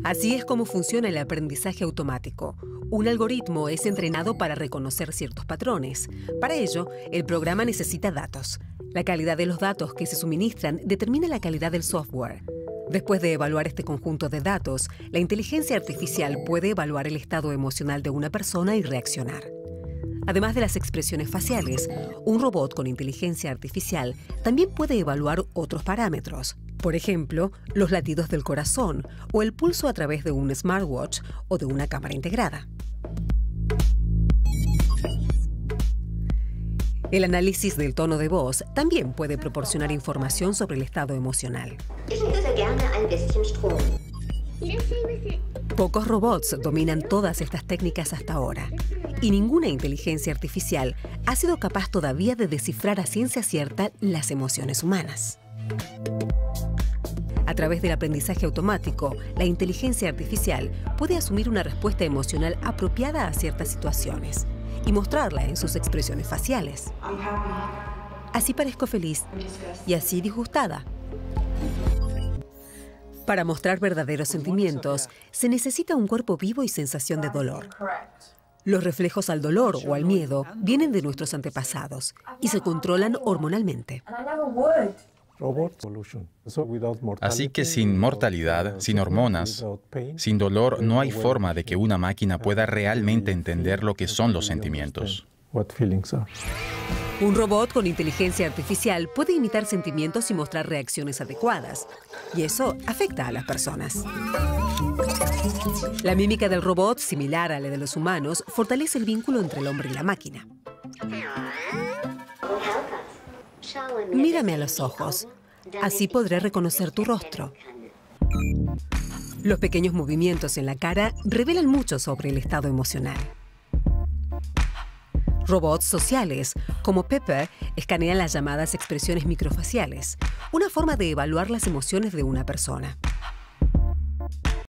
Así es como funciona el aprendizaje automático. Un algoritmo es entrenado para reconocer ciertos patrones. Para ello, el programa necesita datos. La calidad de los datos que se suministran determina la calidad del software. Después de evaluar este conjunto de datos, la inteligencia artificial puede evaluar el estado emocional de una persona y reaccionar. Además de las expresiones faciales, un robot con inteligencia artificial también puede evaluar otros parámetros. Por ejemplo, los latidos del corazón o el pulso a través de un smartwatch o de una cámara integrada. El análisis del tono de voz también puede proporcionar información sobre el estado emocional. Pocos robots dominan todas estas técnicas hasta ahora, y ninguna inteligencia artificial ha sido capaz todavía de descifrar a ciencia cierta las emociones humanas. A través del aprendizaje automático, la inteligencia artificial puede asumir una respuesta emocional apropiada a ciertas situaciones y mostrarla en sus expresiones faciales. Así parezco feliz y así disgustada. Para mostrar verdaderos sentimientos, se necesita un cuerpo vivo y sensación de dolor. Los reflejos al dolor o al miedo vienen de nuestros antepasados y se controlan hormonalmente. Así que sin mortalidad, sin hormonas, sin dolor, no hay forma de que una máquina pueda realmente entender lo que son los sentimientos. Un robot con inteligencia artificial puede imitar sentimientos y mostrar reacciones adecuadas, y eso afecta a las personas. La mímica del robot, similar a la de los humanos, fortalece el vínculo entre el hombre y la máquina. Mírame a los ojos, así podré reconocer tu rostro. Los pequeños movimientos en la cara revelan mucho sobre el estado emocional. Robots sociales, como Pepper, escanean las llamadas expresiones microfaciales, una forma de evaluar las emociones de una persona.